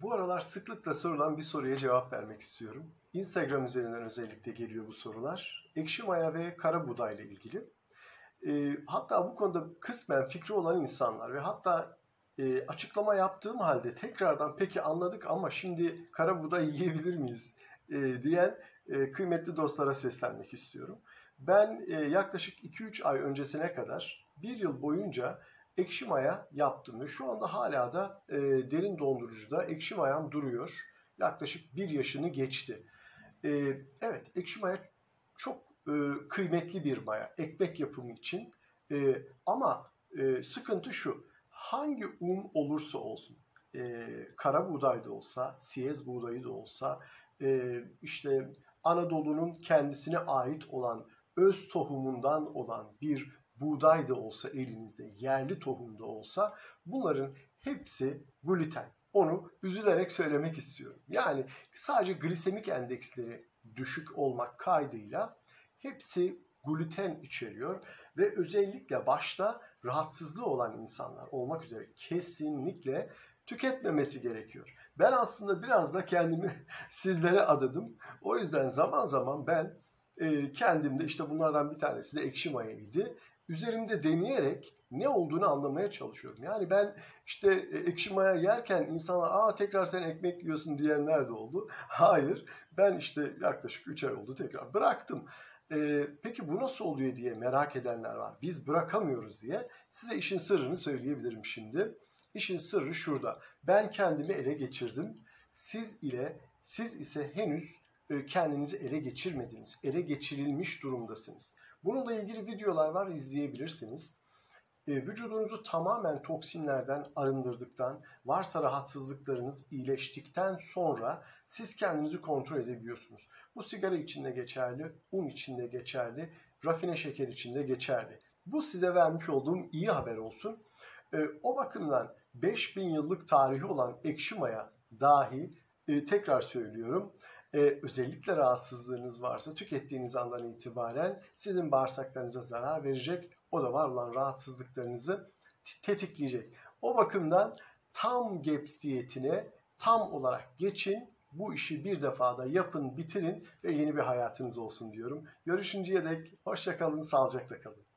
Bu aralar sıklıkla sorulan bir soruya cevap vermek istiyorum. Instagram üzerinden özellikle geliyor bu sorular. Ekşi maya ve kara buğday ile ilgili. Hatta bu konuda kısmen fikri olan insanlar ve hatta açıklama yaptığım halde tekrardan peki anladık ama şimdi kara buğday yiyebilir miyiz diyen kıymetli dostlara seslenmek istiyorum. Ben yaklaşık 2-3 ay öncesine kadar bir yıl boyunca ekşi maya yaptım ve şu anda hala da derin dondurucuda ekşi mayam duruyor. Yaklaşık 1 yaşını geçti. Evet, ekşi maya çok kıymetli bir maya ekmek yapımı için. Ama sıkıntı şu, hangi un olursa olsun, kara buğday da olsa, siyez buğdayı da olsa, işte Anadolu'nun kendisine ait olan, öz tohumundan olan bir buğday da olsa elinizde, yerli tohum da olsa bunların hepsi gluten. Onu üzülerek söylemek istiyorum. Yani sadece glisemik endeksleri düşük olmak kaydıyla hepsi gluten içeriyor ve özellikle başta rahatsızlığı olan insanlar olmak üzere kesinlikle tüketmemesi gerekiyor. Ben aslında biraz da kendimi sizlere adadım. O yüzden zaman zaman ben kendimde işte bunlardan bir tanesi de ekşi mayaydı. Üzerimde deneyerek ne olduğunu anlamaya çalışıyorum. Yani ben işte ekşi maya yerken insanlar tekrar sen ekmek yiyorsun diyenler de oldu. Hayır, ben işte yaklaşık 3 ay oldu tekrar bıraktım. Peki bu nasıl oluyor diye merak edenler var. Biz bırakamıyoruz diye size işin sırrını söyleyebilirim şimdi. İşin sırrı şurada. Ben kendimi ele geçirdim. Siz ise henüz kendinizi ele geçirmediniz. Ele geçirilmiş durumdasınız. Bununla ilgili videolar var, izleyebilirsiniz. Vücudunuzu tamamen toksinlerden arındırdıktan, varsa rahatsızlıklarınız iyileştikten sonra siz kendinizi kontrol edebiliyorsunuz. Bu sigara için de geçerli, un için de geçerli, rafine şeker için de geçerli. Bu size vermiş olduğum iyi haber olsun. O bakımdan 5000 yıllık tarihi olan ekşi maya dahi tekrar söylüyorum. Özellikle rahatsızlığınız varsa tükettiğiniz andan itibaren sizin bağırsaklarınıza zarar verecek. O da var olan rahatsızlıklarınızı tetikleyecek. O bakımdan tam GAPS diyetine tam olarak geçin. Bu işi bir defada yapın, bitirin ve yeni bir hayatınız olsun diyorum. Görüşünceye dek hoşça kalın, sağlıcakla kalın.